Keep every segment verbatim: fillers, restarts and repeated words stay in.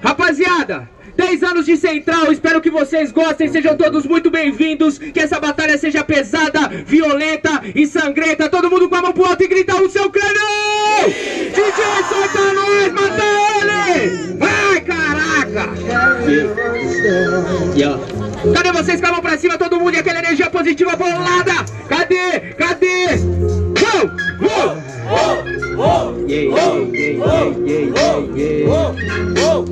Rapaziada, dez anos de Central, espero que vocês gostem, sejam todos muito bem-vindos, que essa batalha seja pesada, violenta e sangrenta. Todo mundo com a mão pro alto e grita o seu crânio! D J, solta nós, mata ele! Vai, caraca! Yeah. Cadê vocês com a mão pra cima, todo mundo, e aquela energia positiva bolada? Cadê? Cadê? Uou! Uou! Oh, oh, yeah, yeah, yeah, yeah, yeah, yeah.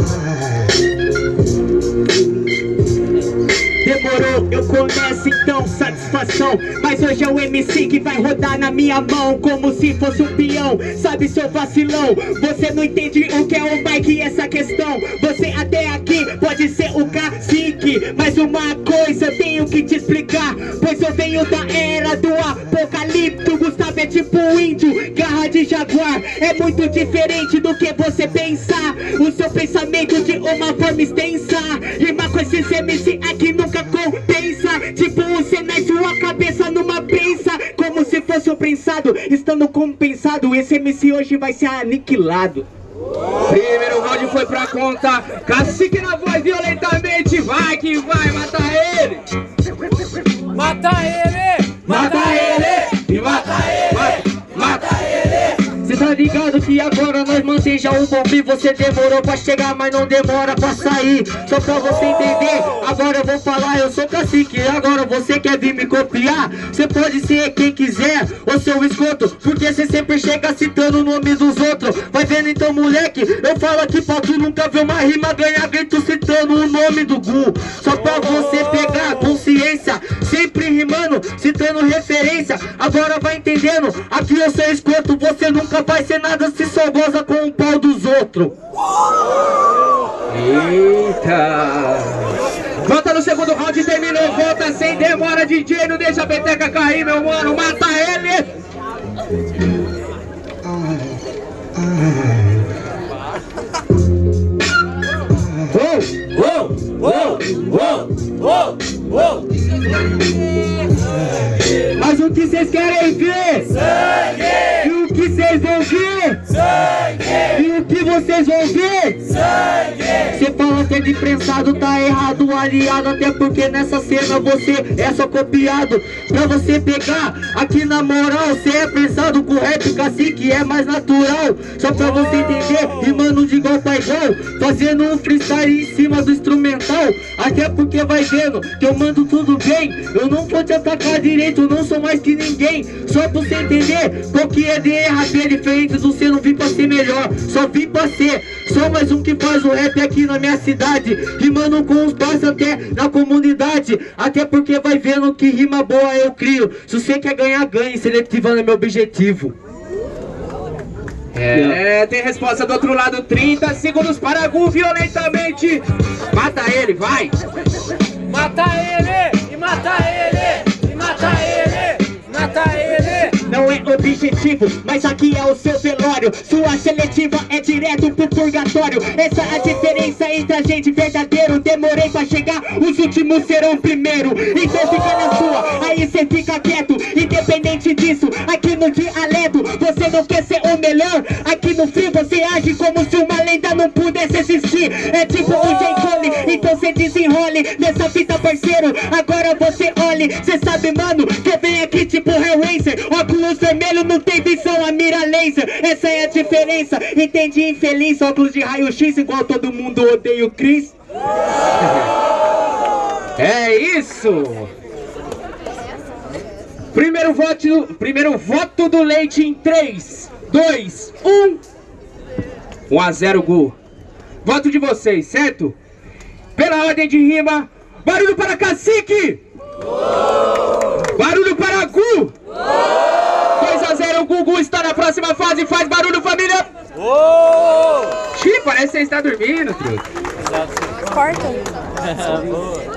Demorou, eu começo então, satisfação. Mas hoje é o M C que vai rodar na minha mão, como se fosse um peão, sabe, seu vacilão? Você não entende o que é o mic e essa questão. Você até aqui pode ser o cacique, mas uma coisa eu tenho que te explicar, pois eu venho da era do apocalipto. Gustavo é tipo índio, garra de jaguar. É muito diferente do que você pensar. O seu pensamento de uma forma extensa, rima com esses M C aqui nunca compensa. Tipo você na sua cabeça numa prensa, como se fosse um prensado. Estando compensado, esse M C hoje vai ser aniquilado. Primeiro round foi pra conta, cacique na voz violentamente. Vai que vai, mata ele! Mata ele! Mata ele! E mata ele! Mata ele! Cê tá ligado que agora nós mantém já o bombe. Você demorou pra chegar, mas não demora pra sair. Só pra você entender, agora eu vou falar, eu sou cacique. Agora você quer vir me copiar? Cê pode ser quem quiser, ou seu escroto, porque cê sempre chega citando o nome dos outros. Vai vendo então, moleque, eu falo aqui pra tu nunca ver uma rima ganhar grito citando o nome do Gu. Só pra você pegar consciência, sempre rimando, citando referência. Agora vai entendendo, aqui eu sou escroto, você nunca vai ser nada se só goza com o pau dos outros. Eita! Volta no segundo round, terminou, volta sem demora, D J, não deixa a peteca cair, meu mano, mata ele! Oh, oh, oh, oh, oh, oh. Mas o que vocês querem ver? Sangue! E o que vocês vão ver? Sangue! E o que vocês vão ver? Sangue! Você fala que é de prensado, tá errado, aliado. Até porque nessa cena você é só copiado. Pra você pegar, aqui na moral, você é prensado com rap, cacique é mais natural. Só pra você entender, rimando de igual pra igual, fazendo um freestyle em cima do instrumental. Até porque vai vendo que eu mando tudo bem. Eu não vou te atacar direito, eu não sou mais que ninguém. Só pra você entender qual que é de rap diferente do seu. Não vim pra ser melhor, só vim pra ser só mais um que faz o rap aqui na minha cidade, rimando com os passos até na comunidade. Até porque vai vendo que rima boa eu crio. Se você quer ganhar, ganhe, seletivando é meu objetivo. É, tem resposta do outro lado, trinta segundos para Gu violentamente. Mata ele, vai! Mata ele! E mata ele! E mata ele! Mata ele! Não é objetivo, mas aqui é o seu velório. Sua seletiva é direto pro purgatório. Essa é a diferença entre a gente verdadeiro. Demorei pra chegar, os últimos serão primeiro. Então fica na sua, aí cê fica quieto. Independente disso, aqui no dialeto você não quer ser o melhor. Aqui no frio você age como se uma lenda não pudesse existir. É tipo o J. Cole, então cê desenrole nessa fita, parceiro. Agora você olhe, cê sabe, mano, que eu venho aqui tipo Hellraiser. Óculos vermelho, não tem visão, a mira laser. Essa é a diferença, entendi, infeliz. Óculos de raio-x igual todo mundo odeia o Chris. É isso. Primeiro voto, primeiro voto do Leite em três, dois, um. um a zero, Gu. Voto de vocês, certo? Pela ordem de rima, barulho para Cacique! Barulho para Gu! dois a zero, o Gugu está na próxima fase. Faz barulho, família! Xiii, parece que você está dormindo, truque. Corta.